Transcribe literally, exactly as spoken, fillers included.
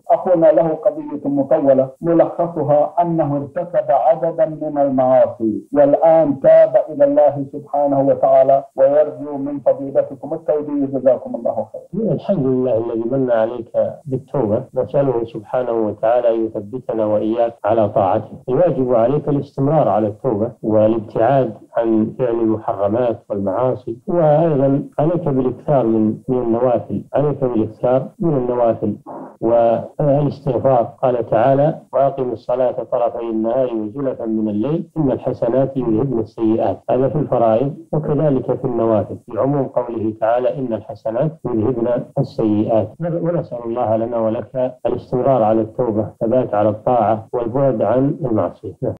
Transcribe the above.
أخونا له قضية مطولة ملخصها أنه ارتكب عددا من المعاصي والآن تاب إلى الله سبحانه وتعالى ويرجو من فضيلتكم التوبة. جزاكم الله خير. الحمد لله الذي من عليك بالتوبة، نسأله سبحانه وتعالى أن يثبتنا وإياك على طاعته. الواجب عليك الاستمرار على التوبة والابتعاد عن فعل المحرمات والمعاصي، وأيضا عليك بالاكثار من من النوافل عليك بالاكثار من النوافل والاستغفار. قال تعالى: وأقم الصلاة طرفي النهار وزلفا من الليل إن الحسنات يذهبن السيئات. هذا في الفرائض، وكذلك في النوافل في عموم قوله تعالى: إن الحسنات يذهبن السيئات. ونسأل الله لنا ولك الاستمرار على التوبة، ثبات على الطاعة والبعد عن المعصية.